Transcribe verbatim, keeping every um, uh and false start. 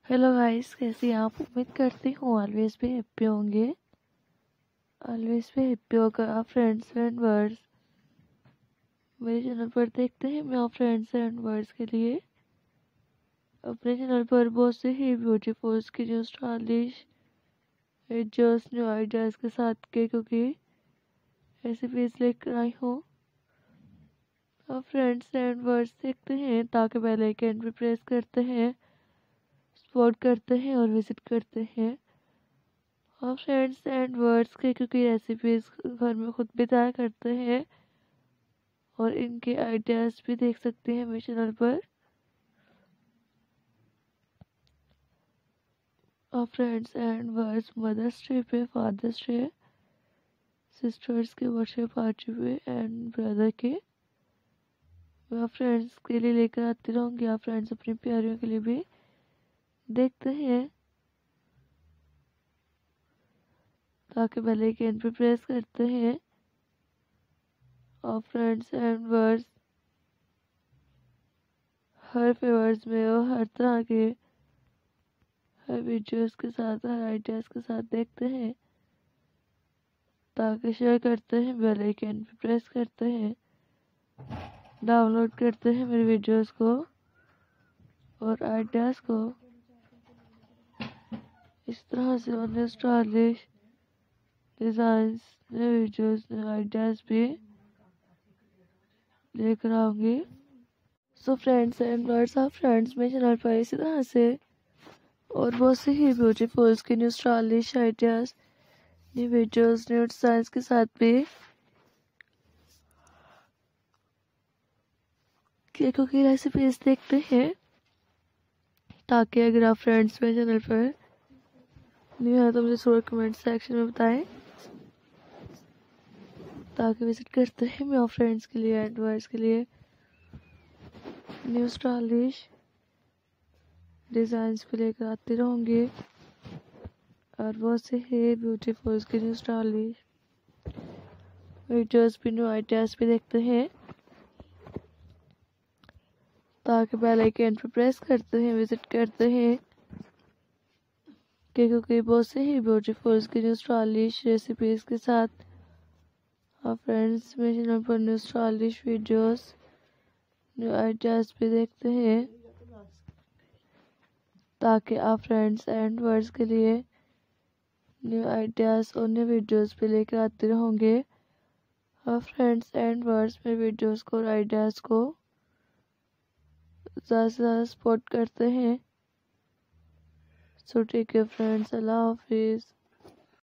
Hello guys, कैसे हैं आप? उम्मीद करती हूँ ऑलवेज भी हैप्पी होंगे। ऑलवेज भी हैप्पी होगा फ्रेंड्स एंड वर्ड्स। मेरे चैनल पर देखते हैं मैं फ्रेंड्स एंड वर्ड्स के लिए अपने चैनल पर बहुत से ही ब्यूटीफुल की जो स्टाइलिश वीडियोस न्यू आइडियाज के साथ के क्योंकि रेसिपीज लेकर आई हूँ। अब फ्रेंड्स एंड वर्ड्स देखते हैं ताकि बेल आइकन पे प्रेस करते हैं, सपोर्ट करते हैं और विजिट करते हैं और फ्रेंड्स एंड वर्ड्स के क्योंकि रेसिपीज घर में खुद भी तैयार करते हैं और इनके आइडियाज़ भी देख सकते हैं मेरे चैनल पर। और friends and words mother's day पे, फादर्स डे, सिस्टर्स के बर्थडे पार्टी पे एंड ब्रदर के मैं फ्रेंड्स के लिए लेकर आती रहूँगी। आप फ्रेंड्स अपनी प्यारियों के लिए भी देखते हैं ताकि बेल आइकन पे प्रेस करते हैं और फ्रेंड्स एंड वर्ड्स हर फेवर्स में और हर तरह के हर वीडियोस के साथ हर आइडियाज़ के साथ देखते हैं ताकि शेयर करते हैं, बेल आइकन पे प्रेस करते हैं, डाउनलोड करते हैं मेरे वीडियोस को और आइडियाज़ को। इस तरह से अन्य स्टाइलिश डिज़ाइंस नए वीडियोस नए आइडियाज़ भी लेकर आऊँगी। सो फ्रेंड्स एंड वर्ड्स आप फ्रेंड्स मेरे चैनल पर इसी तरह से और बहुत से ही ब्यूटीफुल के new stylish ideas new videos new designs के साथ भी केकों की रेसिपीज देखते हैं ताकि अगर आप फ्रेंड्स मेरे चैनल पर न्यू है तो मुझे जरूर कमेंट सेक्शन में बताएं ताकि विजिट करते हैं मैं और फ्रेंड्स के लिए एडवाइस के लिए न्यू स्टाइलिश डिज़ाइंस पे लेकर आती रहूँगी और बहुत से ही ब्यूटीफुल के न्यू स्टाइलिश वीडियोस भी न्यू आइडियाज़ भी देखते हैं ताकि बेल आइकन पे प्रेस करते हैं, विजिट करते हैं क्योंकि बहुत से ही ब्यूटीफुल की न्यू स्टाइलिश रेसिपीज के साथ आप फ्रेंड्स मेरे चैनल पर new stylish videos new ideas भी देखते हैं ताकि आप फ्रेंड्स एंड वर्ड्स के लिए न्यू आइडियाज़ और न्यू वीडियोस भी लेकर आते रहेंगे। और फ्रेंड्स एंड वर्ड्स मेरे वीडियोस को और आइडियाज़ को ज़्यादा से ज़्यादा सपोर्ट करते हैं। सो टेक केयर फ्रेंड्स, अल्लाह हाफिज़।